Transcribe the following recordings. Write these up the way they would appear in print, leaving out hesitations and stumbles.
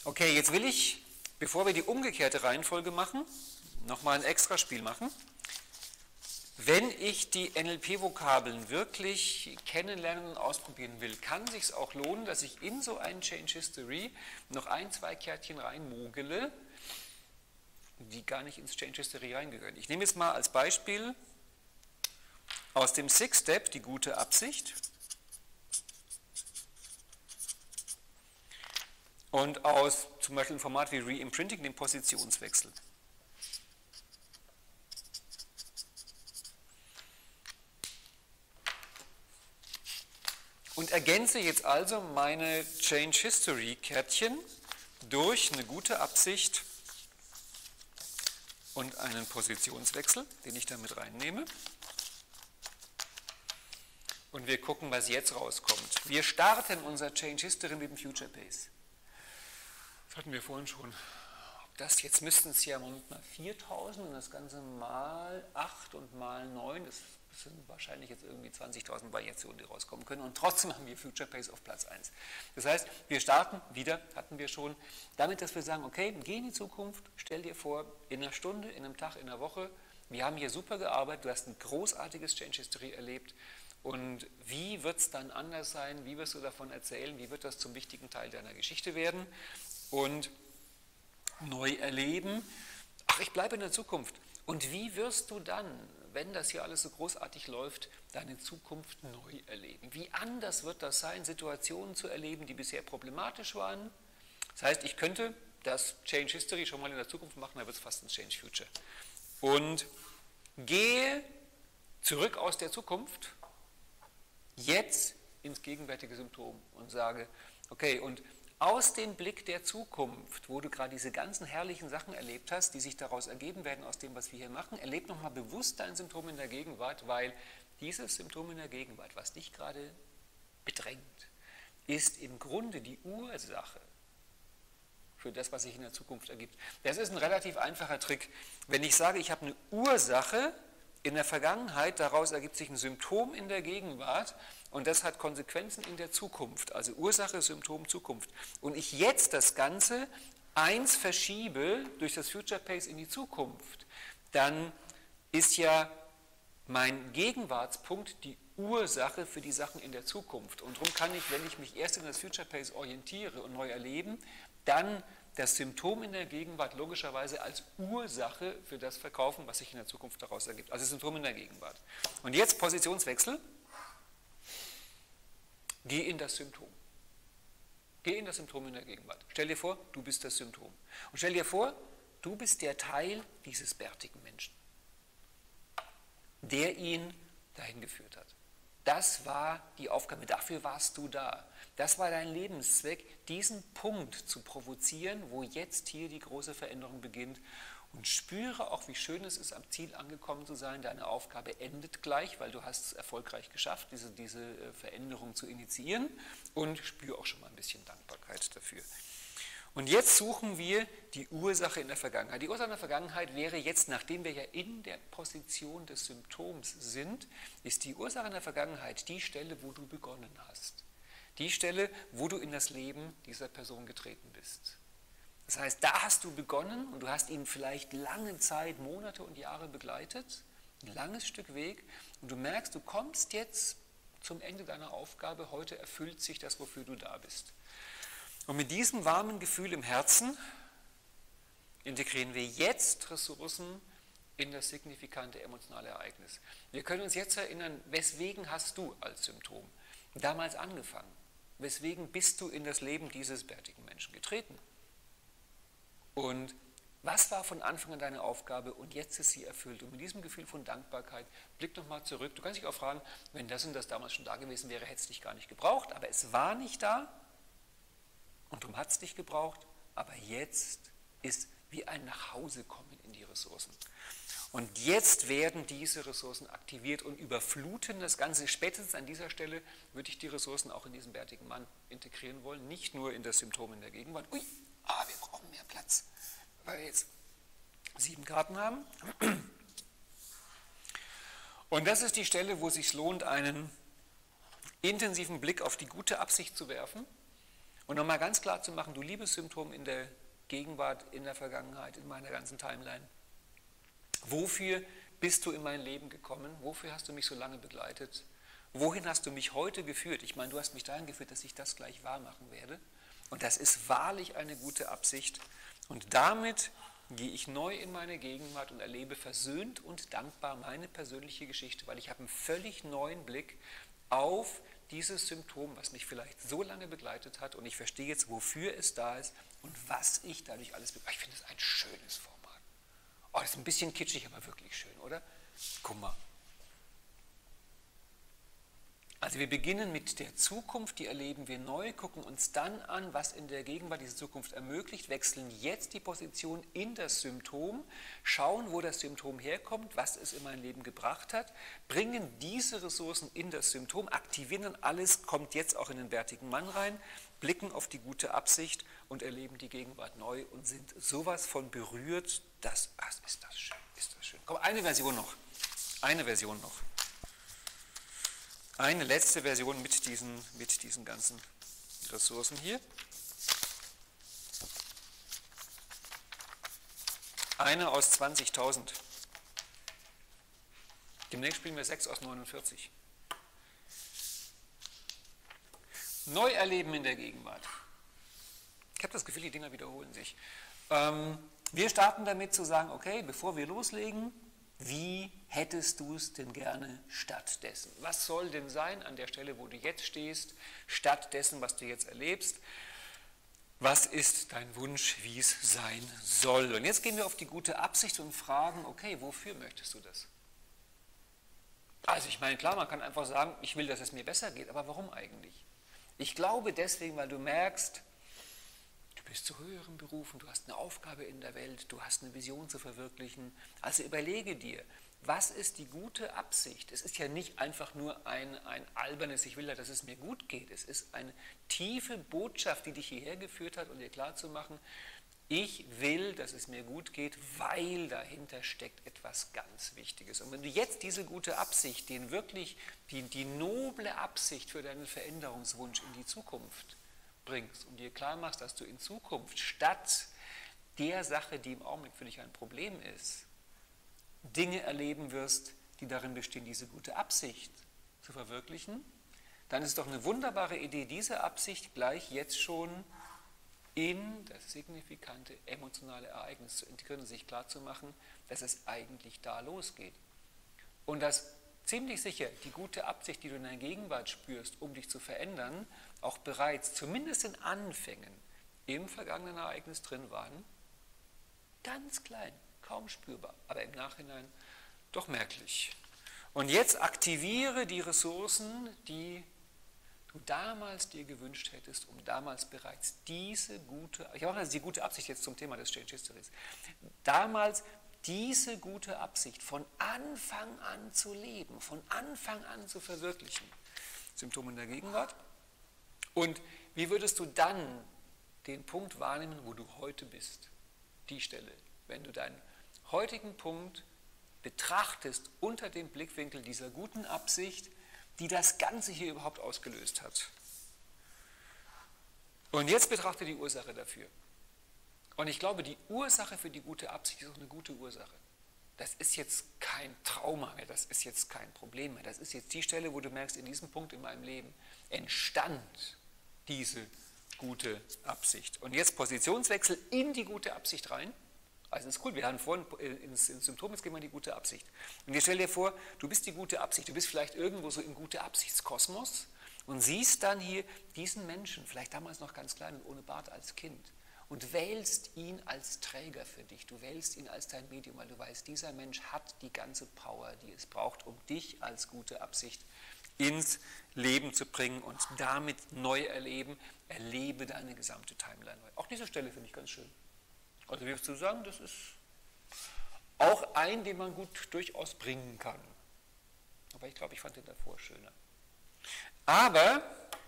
Okay, jetzt will ich, bevor wir die umgekehrte Reihenfolge machen, nochmal ein Extraspiel machen. Wenn ich die NLP-Vokabeln wirklich kennenlernen und ausprobieren will, kann es sich auch lohnen, dass ich in so einen Change History noch ein, zwei Kärtchen reinmogele, die gar nicht ins Change History reingehören. Ich nehme jetzt mal als Beispiel aus dem Sixth Step die gute Absicht und aus zum Beispiel einem Format wie Re-Imprinting den Positionswechsel. Und ergänze jetzt also meine Change History Kärtchen durch eine gute Absicht und einen Positionswechsel, den ich damit reinnehme. Und wir gucken, was jetzt rauskommt. Wir starten unser Change History mit dem Future Pace. Das hatten wir vorhin schon. Jetzt müssten es ja im Moment mal 4000 und das Ganze mal 8 und mal 9, das sind wahrscheinlich jetzt irgendwie 20.000 Variationen, die rauskommen können. Und trotzdem haben wir Future Pace auf Platz 1. Das heißt, wir starten wieder, hatten wir schon, damit, dass wir sagen, okay, geh in die Zukunft, stell dir vor, in einer Stunde, in einem Tag, in einer Woche, wir haben hier super gearbeitet, du hast ein großartiges Change History erlebt. Und wie wird es dann anders sein? Wie wirst du davon erzählen? Wie wird das zum wichtigen Teil deiner Geschichte werden? Und neu erleben. Ach, ich bleibe in der Zukunft. Und wie wirst du dann, wenn das hier alles so großartig läuft, deine Zukunft neu erleben? Wie anders wird das sein, Situationen zu erleben, die bisher problematisch waren? Das heißt, ich könnte das Change History schon mal in der Zukunft machen, da wird es fast ein Change Future. Und gehe zurück aus der Zukunft jetzt ins gegenwärtige Symptom und sage, okay, und aus dem Blick der Zukunft, wo du gerade diese ganzen herrlichen Sachen erlebt hast, die sich daraus ergeben werden aus dem, was wir hier machen, erleb nochmal bewusst dein Symptom in der Gegenwart, weil dieses Symptom in der Gegenwart, was dich gerade bedrängt, ist im Grunde die Ursache für das, was sich in der Zukunft ergibt. Das ist ein relativ einfacher Trick. Wenn ich sage, ich habe eine Ursache in der Vergangenheit, daraus ergibt sich ein Symptom in der Gegenwart und das hat Konsequenzen in der Zukunft, also Ursache, Symptom, Zukunft. Und ich jetzt das Ganze eins verschiebe durch das Future Pace in die Zukunft, dann ist ja mein Gegenwartspunkt die Ursache für die Sachen in der Zukunft. Und darum kann ich, wenn ich mich erst in das Future Pace orientiere und neu erleben, dann das Symptom in der Gegenwart logischerweise als Ursache für das verkaufen, was sich in der Zukunft daraus ergibt. Also Symptom in der Gegenwart. Und jetzt Positionswechsel. Geh in das Symptom. Geh in das Symptom in der Gegenwart. Stell dir vor, du bist das Symptom. Und stell dir vor, du bist der Teil dieses bärtigen Menschen, der ihn dahin geführt hat. Das war die Aufgabe, dafür warst du da. Das war dein Lebenszweck, diesen Punkt zu provozieren, wo jetzt hier die große Veränderung beginnt. Und spüre auch, wie schön es ist, am Ziel angekommen zu sein. Deine Aufgabe endet gleich, weil du hast es erfolgreich geschafft, diese Veränderung zu initiieren. Und spüre auch schon mal ein bisschen Dankbarkeit dafür. Und jetzt suchen wir die Ursache in der Vergangenheit. Die Ursache in der Vergangenheit wäre jetzt, nachdem wir ja in der Position des Symptoms sind, ist die Ursache in der Vergangenheit die Stelle, wo du begonnen hast. Die Stelle, wo du in das Leben dieser Person getreten bist. Das heißt, da hast du begonnen und du hast ihn vielleicht lange Zeit, Monate und Jahre begleitet, ein langes Stück Weg, und du merkst, du kommst jetzt zum Ende deiner Aufgabe, heute erfüllt sich das, wofür du da bist. Und mit diesem warmen Gefühl im Herzen integrieren wir jetzt Ressourcen in das signifikante emotionale Ereignis. Wir können uns jetzt erinnern, weswegen hast du als Symptom damals angefangen? Weswegen bist du in das Leben dieses bärtigen Menschen getreten? Und was war von Anfang an deine Aufgabe und jetzt ist sie erfüllt? Und mit diesem Gefühl von Dankbarkeit, blick nochmal zurück. Du kannst dich auch fragen, wenn das und das damals schon da gewesen wäre, hätte es dich gar nicht gebraucht, aber es war nicht da. Und darum hat es dich gebraucht, aber jetzt ist wie ein Nachhausekommen in die Ressourcen. Und jetzt werden diese Ressourcen aktiviert und überfluten das Ganze. Spätestens an dieser Stelle würde ich die Ressourcen auch in diesen bärtigen Mann integrieren wollen, nicht nur in das Symptom in der Gegenwart. Ui, wir brauchen mehr Platz, weil wir jetzt 7 Karten haben. Und das ist die Stelle, wo es sich lohnt, einen intensiven Blick auf die gute Absicht zu werfen Und nochmal ganz klar zu machen, du liebes Symptom in der Gegenwart, in der Vergangenheit, in meiner ganzen Timeline. Wofür bist du in mein Leben gekommen? Wofür hast du mich so lange begleitet? Wohin hast du mich heute geführt? Ich meine, du hast mich dahin geführt, dass ich das gleich wahr machen werde. Und das ist wahrlich eine gute Absicht. Und damit gehe ich neu in meine Gegenwart und erlebe versöhnt und dankbar meine persönliche Geschichte, weil ich habe einen völlig neuen Blick auf dieses Symptom, was mich vielleicht so lange begleitet hat, und ich verstehe jetzt, wofür es da ist und was ich dadurch alles bekomme. Ich finde es ein schönes Format. Oh, das ist ein bisschen kitschig, aber wirklich schön, oder? Guck mal. Also wir beginnen mit der Zukunft, die erleben wir neu, gucken uns dann an, was in der Gegenwart diese Zukunft ermöglicht, wechseln jetzt die Position in das Symptom, schauen, wo das Symptom herkommt, was es in mein Leben gebracht hat, bringen diese Ressourcen in das Symptom, aktivieren dann alles, kommt jetzt auch in den bärtigen Mann rein, blicken auf die gute Absicht und erleben die Gegenwart neu und sind sowas von berührt, ist das schön, ist das schön. Komm, eine Version noch. Eine letzte Version mit diesen ganzen Ressourcen hier. Eine aus 20.000. Demnächst spielen wir 6 aus 49. Neu erleben in der Gegenwart. Ich habe das Gefühl, die Dinger wiederholen sich. Wir starten damit zu sagen, okay, bevor wir loslegen, wie hättest du es denn gerne stattdessen? Was soll denn sein an der Stelle, wo du jetzt stehst, stattdessen, was du jetzt erlebst? Was ist dein Wunsch, wie es sein soll? Und jetzt gehen wir auf die gute Absicht und fragen, okay, wofür möchtest du das? Also ich meine, klar, man kann einfach sagen, ich will, dass es mir besser geht, aber warum eigentlich? Ich glaube deswegen, weil du merkst, du bist zu höheren Berufen, du hast eine Aufgabe in der Welt, du hast eine Vision zu verwirklichen. Also überlege dir, was ist die gute Absicht? Es ist ja nicht einfach nur ein albernes, ich will ja, dass es mir gut geht. Es ist eine tiefe Botschaft, die dich hierher geführt hat, um dir klarzumachen, ich will, dass es mir gut geht, weil dahinter steckt etwas ganz Wichtiges. Und wenn du jetzt diese gute Absicht, die noble Absicht für deinen Veränderungswunsch in die Zukunft bringst und dir klar machst, dass du in Zukunft statt der Sache, die im Augenblick für dich ein Problem ist, Dinge erleben wirst, die darin bestehen, diese gute Absicht zu verwirklichen, dann ist es doch eine wunderbare Idee, diese Absicht gleich jetzt schon in das signifikante emotionale Ereignis zu integrieren und sich klarzumachen, dass es eigentlich da losgeht. Und dass ziemlich sicher die gute Absicht, die du in der Gegenwart spürst, um dich zu verändern, auch bereits, zumindest in Anfängen, im vergangenen Ereignis drin waren, ganz klein, kaum spürbar, aber im Nachhinein doch merklich. Und jetzt aktiviere die Ressourcen, die du damals dir gewünscht hättest, um damals bereits diese gute, ich mache also die gute Absicht jetzt zum Thema des Change Histories, damals diese gute Absicht von Anfang an zu leben, von Anfang an zu verwirklichen. Symptome in der Gegenwart. Und wie würdest du dann den Punkt wahrnehmen, wo du heute bist? Die Stelle, wenn du deinen heutigen Punkt betrachtest unter dem Blickwinkel dieser guten Absicht, die das Ganze hier überhaupt ausgelöst hat. Und jetzt betrachte die Ursache dafür. Und ich glaube, die Ursache für die gute Absicht ist auch eine gute Ursache. Das ist jetzt kein Trauma mehr, das ist jetzt kein Problem mehr. Das ist jetzt die Stelle, wo du merkst, in diesem Punkt in meinem Leben entstand diese gute Absicht. Und jetzt Positionswechsel in die gute Absicht rein. Also das ist cool, wir haben vorhin ins Symptom, jetzt gehen wir in die gute Absicht. Und jetzt stell dir vor, du bist die gute Absicht, du bist vielleicht irgendwo so im gute Absichtskosmos und siehst dann hier diesen Menschen, vielleicht damals noch ganz klein und ohne Bart als Kind, und wählst ihn als Träger für dich, du wählst ihn als dein Medium, weil du weißt, dieser Mensch hat die ganze Power, die es braucht, um dich als gute Absicht ins Leben zu bringen und damit neu erleben, erlebe deine gesamte Timeline neu. Auch diese Stelle finde ich ganz schön. Also wie würdest du sagen, das ist auch ein, den man gut durchaus bringen kann. Aber ich glaube, ich fand den davor schöner. Aber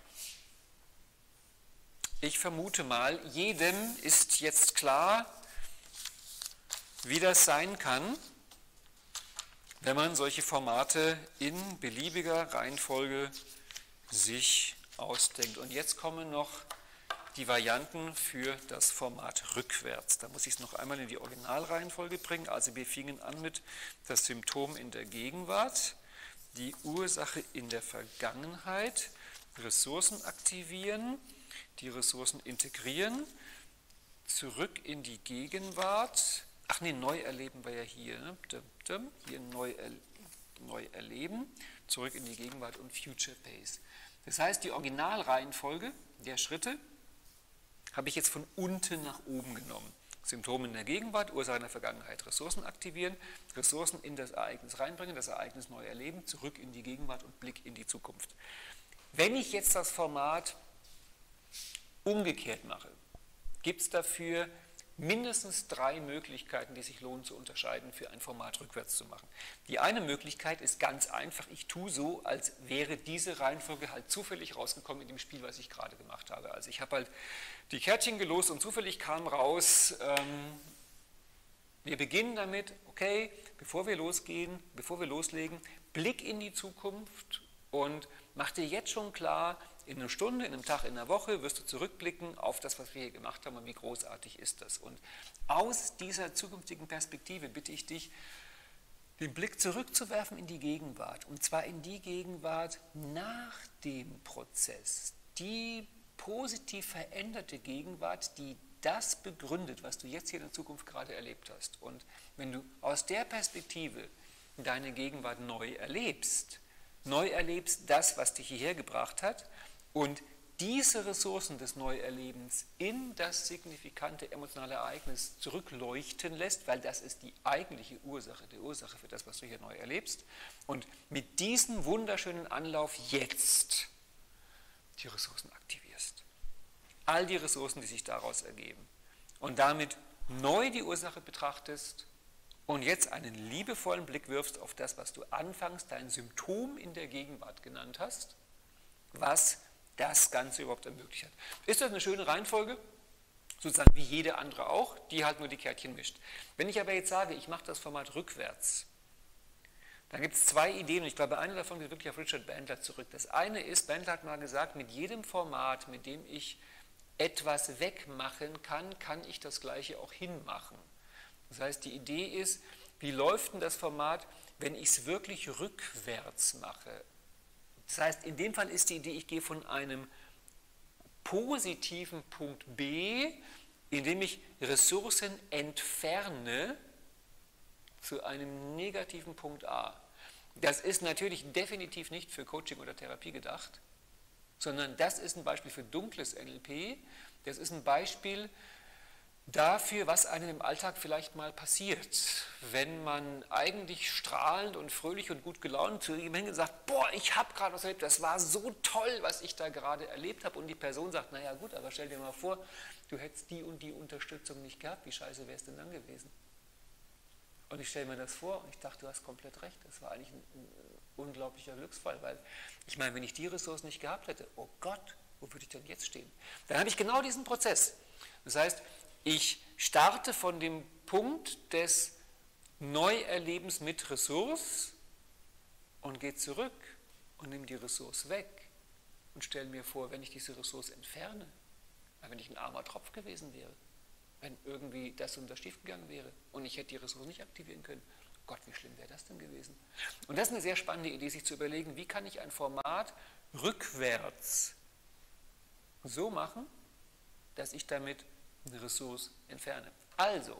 ich vermute mal, jedem ist jetzt klar, wie das sein kann, wenn man solche Formate in beliebiger Reihenfolge sich ausdenkt. Und jetzt kommen noch die Varianten für das Format rückwärts. Da muss ich es noch einmal in die Originalreihenfolge bringen. Also wir fingen an mit das Symptom in der Gegenwart, die Ursache in der Vergangenheit, Ressourcen aktivieren, die Ressourcen integrieren, zurück in die Gegenwart. Ach nee, neu erleben wir ja hier. Ne? Hier neu erleben, zurück in die Gegenwart und Future Pace. Das heißt, die Originalreihenfolge der Schritte habe ich jetzt von unten nach oben genommen. Symptome in der Gegenwart, Ursache in der Vergangenheit, Ressourcen aktivieren, Ressourcen in das Ereignis reinbringen, das Ereignis neu erleben, zurück in die Gegenwart und Blick in die Zukunft. Wenn ich jetzt das Format umgekehrt mache, gibt es dafür mindestens 3 Möglichkeiten, die sich lohnen zu unterscheiden, für ein Format rückwärts zu machen. Die eine Möglichkeit ist ganz einfach, ich tue so, als wäre diese Reihenfolge halt zufällig rausgekommen in dem Spiel, was ich gerade gemacht habe. Also ich habe halt die Kärtchen gelost und zufällig kam raus, wir beginnen damit, okay, bevor wir loslegen, Blick in die Zukunft und mach dir jetzt schon klar, in einer Stunde, in einem Tag, in einer Woche wirst du zurückblicken auf das, was wir hier gemacht haben und wie großartig ist das. Und aus dieser zukünftigen Perspektive bitte ich dich, den Blick zurückzuwerfen in die Gegenwart. Und zwar in die Gegenwart nach dem Prozess. Die positiv veränderte Gegenwart, die das begründet, was du jetzt hier in der Zukunft gerade erlebt hast. Und wenn du aus der Perspektive deine Gegenwart neu erlebst das, was dich hierher gebracht hat, und diese Ressourcen des Neuerlebens in das signifikante emotionale Ereignis zurückleuchten lässt, weil das ist die eigentliche Ursache, die Ursache für das, was du hier neu erlebst, und mit diesem wunderschönen Anlauf jetzt die Ressourcen aktivierst. All die Ressourcen, die sich daraus ergeben. Und damit neu die Ursache betrachtest und jetzt einen liebevollen Blick wirfst auf das, was du anfangs dein Symptom in der Gegenwart genannt hast, was das Ganze überhaupt ermöglicht hat. Ist das eine schöne Reihenfolge? Sozusagen wie jede andere auch, die halt nur die Kärtchen mischt. Wenn ich aber jetzt sage, ich mache das Format rückwärts, dann gibt es 2 Ideen und ich glaube, eine davon geht wirklich auf Richard Bandler zurück. Das eine ist, Bandler hat mal gesagt, mit jedem Format, mit dem ich etwas wegmachen kann, kann ich das Gleiche auch hinmachen. Das heißt, die Idee ist, wie läuft denn das Format, wenn ich es wirklich rückwärts mache? Das heißt, in dem Fall ist die Idee, ich gehe von einem positiven Punkt B, indem ich Ressourcen entferne, zu einem negativen Punkt A. Das ist natürlich definitiv nicht für Coaching oder Therapie gedacht, sondern das ist ein Beispiel für dunkles NLP, das ist ein Beispiel dafür, was einem im Alltag vielleicht mal passiert, wenn man eigentlich strahlend und fröhlich und gut gelaunt zu jemandem sagt, boah, ich habe gerade was erlebt, das war so toll, was ich da gerade erlebt habe, und die Person sagt, naja gut, aber stell dir mal vor, du hättest die und die Unterstützung nicht gehabt, wie scheiße wäre es denn dann gewesen? Und ich stelle mir das vor und ich dachte, du hast komplett recht, das war eigentlich ein unglaublicher Glücksfall, weil ich meine, wenn ich die Ressourcen nicht gehabt hätte, oh Gott, wo würde ich denn jetzt stehen? Dann habe ich genau diesen Prozess. Das heißt, ich starte von dem Punkt des Neuerlebens mit Ressource und gehe zurück und nehme die Ressource weg und stelle mir vor, wenn ich diese Ressource entferne, wenn ich ein armer Tropf gewesen wäre, wenn irgendwie das und das schiefgegangen wäre und ich hätte die Ressource nicht aktivieren können, Gott, wie schlimm wäre das denn gewesen? Und das ist eine sehr spannende Idee, sich zu überlegen, wie kann ich ein Format rückwärts so machen, dass ich damit eine Ressource entferne. Also,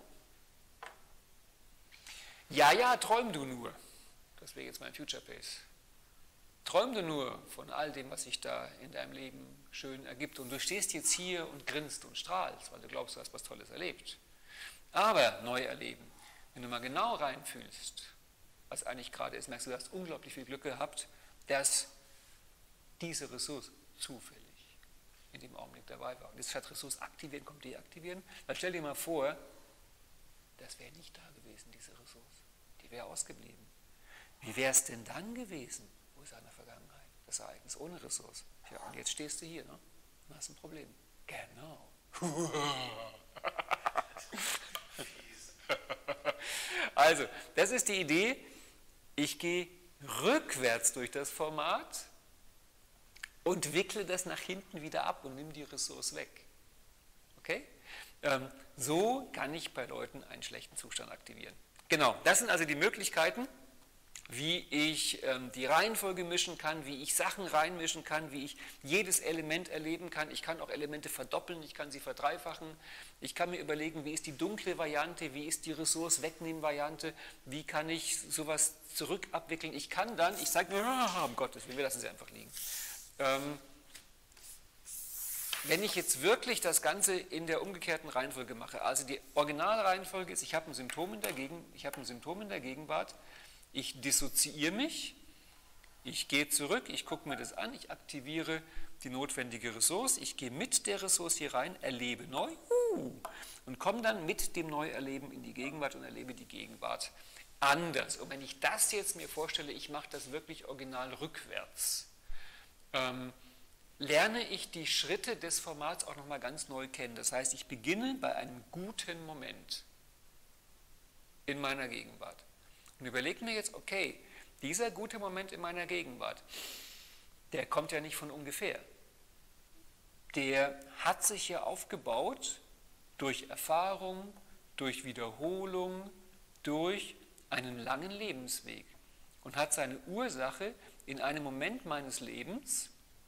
ja, träum du nur. Das wäre jetzt mein Future Pace. Träum du nur von all dem, was sich da in deinem Leben schön ergibt. Und du stehst jetzt hier und grinst und strahlst, weil du glaubst, du hast was Tolles erlebt. Aber neu erleben, wenn du mal genau reinfühlst, was eigentlich gerade ist, merkst du, du hast unglaublich viel Glück gehabt, dass diese Ressource zufällig in dem Augenblick dabei war. Und jetzt statt Ressource aktivieren, kommt deaktivieren. Dann stell dir mal vor, das wäre nicht da gewesen, diese Ressource. Die wäre ausgeblieben. Wie wäre es denn dann gewesen? Wo ist eine Vergangenheit? Das Ereignis ohne Ressource. Ja, und jetzt stehst du hier, ne? Und hast ein Problem. Genau. Also, das ist die Idee. Ich gehe rückwärts durch das Format und wickle das nach hinten wieder ab und nimm die Ressource weg. So kann ich bei Leuten einen schlechten Zustand aktivieren. Genau, das sind also die Möglichkeiten, wie ich die Reihenfolge mischen kann, wie ich Sachen reinmischen kann, wie ich jedes Element erleben kann. Ich kann auch Elemente verdoppeln, ich kann sie verdreifachen. Ich kann mir überlegen, wie ist die dunkle Variante, wie ist die Ressource-Wegnehmen-Variante, wie kann ich sowas zurückabwickeln. Ich kann dann, ich sage nur, um Gottes Willen, wir lassen sie einfach liegen. Wenn ich jetzt wirklich das Ganze in der umgekehrten Reihenfolge mache, also die Originalreihenfolge ist, ich habe ein Symptom in der Gegenwart, ich dissoziiere mich, ich gehe zurück, ich gucke mir das an, ich aktiviere die notwendige Ressource, ich gehe mit der Ressource hier rein, erlebe neu und komme dann mit dem Neuerleben in die Gegenwart und erlebe die Gegenwart anders. Und wenn ich das jetzt mir vorstelle, ich mache das wirklich original rückwärts, lerne ich die Schritte des Formats auch nochmal ganz neu kennen. Das heißt, ich beginne bei einem guten Moment in meiner Gegenwart und überlege mir jetzt, okay, dieser gute Moment in meiner Gegenwart, der kommt ja nicht von ungefähr. Der hat sich ja aufgebaut durch Erfahrung, durch Wiederholung, durch einen langen Lebensweg und hat seine Ursache in einem Moment meines Lebens,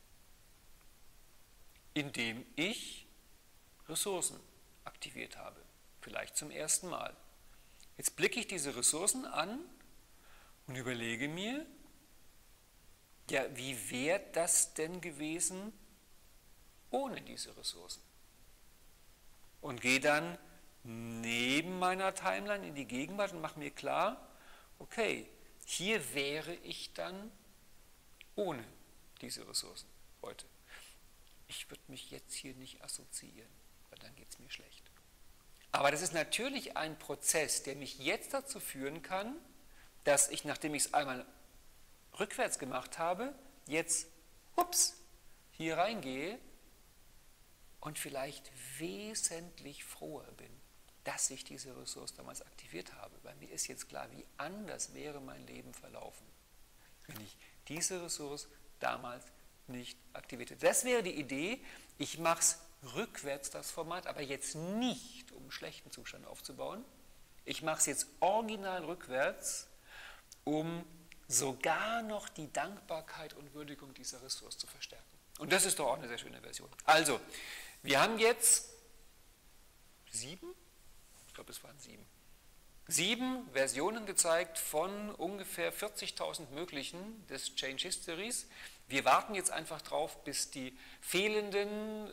in dem ich Ressourcen aktiviert habe, vielleicht zum ersten Mal. Jetzt blicke ich diese Ressourcen an und überlege mir, ja, wie wäre das denn gewesen ohne diese Ressourcen? Und gehe dann neben meiner Timeline in die Gegenwart und mache mir klar, okay, hier wäre ich dann ohne diese Ressourcen heute. Ich würde mich jetzt hier nicht assoziieren, weil dann geht es mir schlecht. Aber das ist natürlich ein Prozess, der mich jetzt dazu führen kann, dass ich, nachdem ich es einmal rückwärts gemacht habe, jetzt, hier reingehe und vielleicht wesentlich froher bin, dass ich diese Ressource damals aktiviert habe. Weil mir ist jetzt klar, wie anders wäre mein Leben verlaufen, wenn ich diese Ressource damals nicht aktiviert hätte. Das wäre die Idee, ich mache es rückwärts, das Format, aber jetzt nicht, um einen schlechten Zustand aufzubauen. Ich mache es jetzt original rückwärts, um sogar noch die Dankbarkeit und Würdigung dieser Ressource zu verstärken. Und das ist doch auch eine sehr schöne Version. Also, wir haben jetzt 7, ich glaube es waren 7 Versionen gezeigt von ungefähr 40.000 möglichen des Change Histories. Wir warten jetzt einfach drauf, bis die fehlenden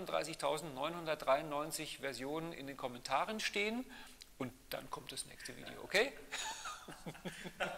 39.993 Versionen in den Kommentaren stehen und dann kommt das nächste Video, okay?